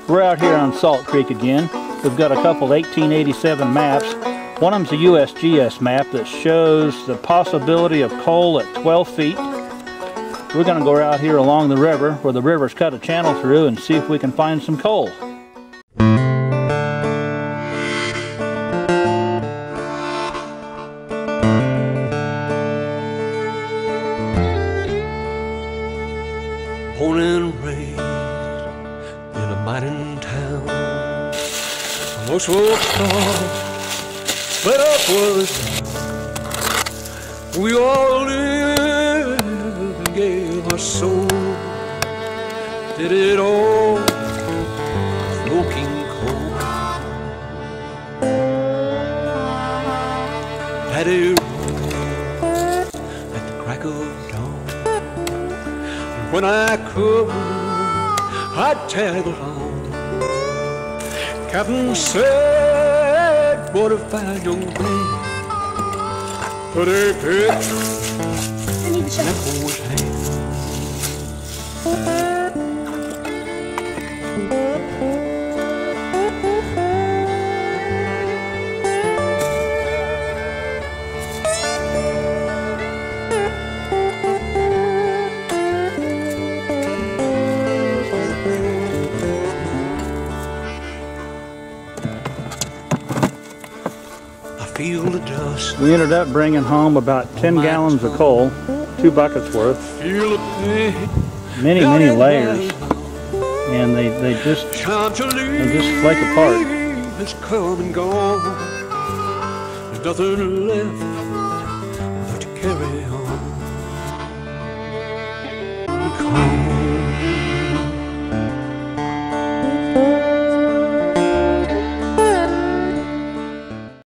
We're out here on Salt Creek again. We've got a couple 1887 maps. One of them's a USGS map that shows the possibility of coal at 12 feet. We're going to go out here along the river where the river's cut a channel through and see if we can find some coal. Born and raised in a mining town, most folks thought split up was done. We all lived and gave our soul, did it all smoking coal. Daddy rode at the crack of dawn. When I could, I'd tag along. Captain said, what a fine young man. Put a pitch in that boy's hand. Feel the dust. We ended up bringing home about 10 gallons of coal, 2 buckets worth. Feel the pain. Many layers, and they just flake apart. It's come and gone. There's nothing left but to carry on. Come